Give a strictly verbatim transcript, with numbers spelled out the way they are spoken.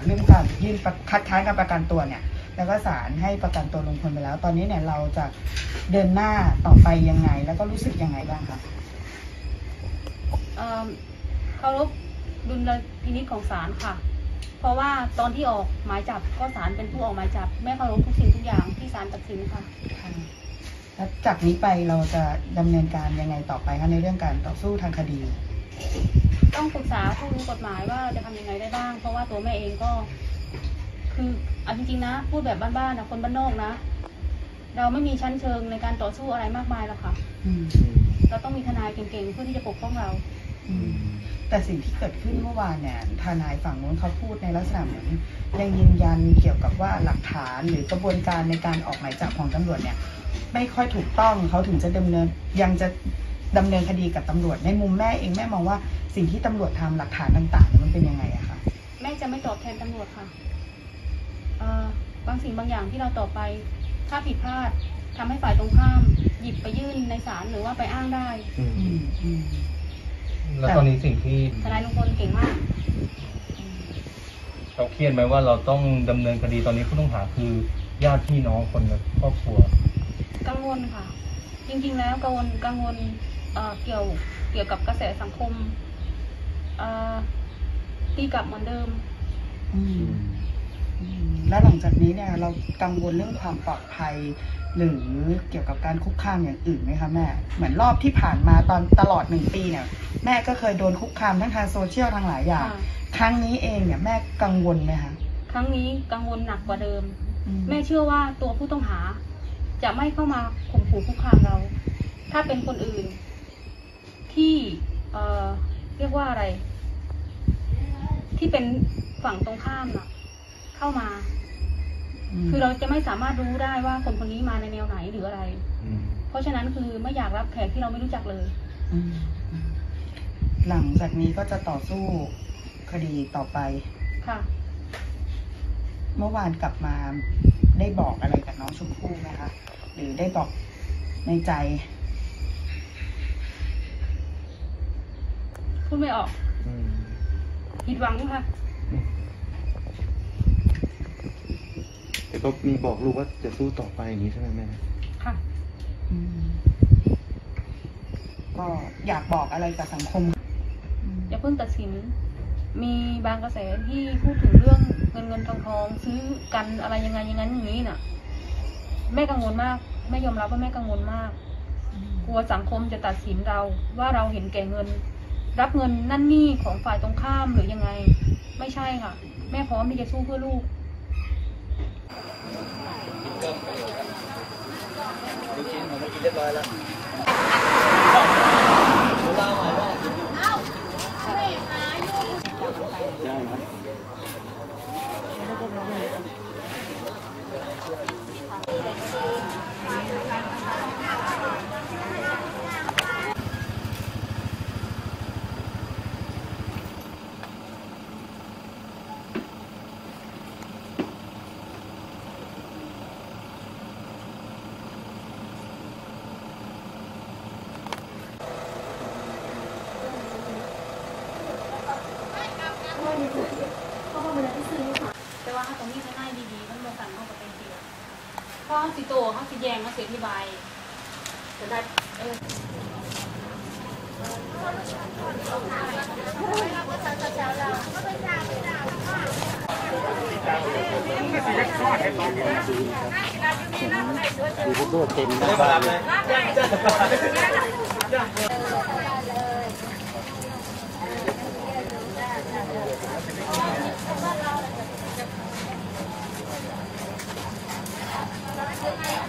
เรื่องการยื่นคัดค้านการประกันตัวเนี่ยแล้วก็ศาลให้ประกันตัวลุงพลไปแล้วตอนนี้เนี่ยเราจะเดินหน้าต่อไปยังไงแล้วก็รู้สึกยังไงบ้างคะเคารพดุลพินิจของศาลค่ะเพราะว่าตอนที่ออกหมายจับก็ศาลเป็นผู้ออกหมายจับแม่เคารพทุกสิ่งทุกอย่างที่ศาลตัดสินค่ะแล้วจากนี้ไปเราจะดำเนินการยังไงต่อไปคะในเรื่องการต่อสู้ทางคดีต้องปรึกษาผู้รู้กฎหมายว่าจะทำยังไงได้บ้างเพราะว่าตัวแม่เองก็คือเอาจริงๆนะพูดแบบบ้านๆนะคนบ้านนอกนะเราไม่มีชั้นเชิงในการต่อสู้อะไรมากมายหรอกค่ะเราต้องมีทนายเก่งๆเพื่อที่จะปกป้องเราแต่สิ่งที่เกิดขึ้นเมื่อวานเนี่ยทนายฝั่งนู้นเขาพูดในลักษณะเหมือนยังยืนยันเกี่ยวกับว่าหลักฐานหรือกระบวนการในการออกหมายจับของตำรวจเนี่ยไม่ค่อยถูกต้องเขาถึงจะดำเนินยังจะดำเนินคดีกับตำรวจในมุมแม่เองแม่มองว่าสิ่งที่ตำรวจทำหลักฐานต่างๆมันเป็นยังไงอะคะแม่จะไม่ตอบแทนตำรวจค่ะบางสิ่งบางอย่างที่เราตอบไปถ้าผิดพลาดทำให้ฝ่ายตรงข้ามหยิบไปยื่นในศาลหรือว่าไปอ้างได้แล้วตอนนี้สิ่งที่ทนายลุงพลเก่งมากเราเครียดไหมว่าเราต้องดำเนินคดีตอนนี้ผู้ต้องหาคือญาติพี่น้องคนในครอบครัวกังวลค่ะจริงๆแล้วกังวลกังวลเอ่อเกี่ยวเกี่ยวกับกระแสสังคมเอ่อตีกลับเหมือนเดิมแล้วหลังจากนี้เนี่ยเรากังวลเรื่องความปลอดภัยหรือเกี่ยวกับการคุกคามอย่างอื่นไหมคะแม่เหมือนรอบที่ผ่านมาตอนตลอดหนึ่งปีเนี่ยแม่ก็เคยโดนคุกคามทั้งทางโซเชียลทางหลายอย่างครั้งนี้เองเนี่ยแม่กังวลไหมคะครั้งนี้กังวลหนักกว่าเดิมแม่เชื่อว่าตัวผู้ต้องหาจะไม่เข้ามาข่มขู่คุกคามเราถ้าเป็นคนอื่นที่เอ่อเรียกว่าอะไรที่เป็นฝั่งตรงข้ามน่ะเข้ามาคือเราจะไม่สามารถรู้ได้ว่าคนคนนี้มาในแนวไหนหรืออะไรเพราะฉะนั้นคือไม่อยากรับแขกที่เราไม่รู้จักเลยหลังจากนี้ก็จะต่อสู้คดีต่อไปค่ะเมื่อวานกลับมาได้บอกอะไรกับน้องชมพู่ไหมคะหรือได้บอกในใจพูดไม่ออกผิดหวังค่ะแต่ก็มีบอกลูกว่าจะสู้ต่อไปอย่างนี้ใช่ไหมแม่ค่ะก็อยากบอกอะไรกับสังคมอย่าเพิ่งตัดสินมีบางกระแสที่พูดถึงเรื่องเงินเงินทองทองซื้อกันอะไรยังไงอย่างนั้นอย่างนี้น่ะแม่กังวลมากแม่ยอมรับว่าแม่กังวลมากกลัวสังคมจะตัดสินเราว่าเราเห็นแก่เงินรับเงินนั่นนี่ของฝ่ายตรงข้ามหรือยังไงไม่ใช่ค่ะแม่พร้อมที่จะสู้เพื่อลูกลูกชิ้นผมกินเรียบร้อยแล้วได้ไหมแต่ว่าถ้าตรงนี้จะง่ายดีๆต้องมาสั่งเข้ากับเป็นเดียวเพราะสิโตเขาสิแยงเขาเสียที่ใบจะได้เออดูตัวเต็มบ้านเลยเ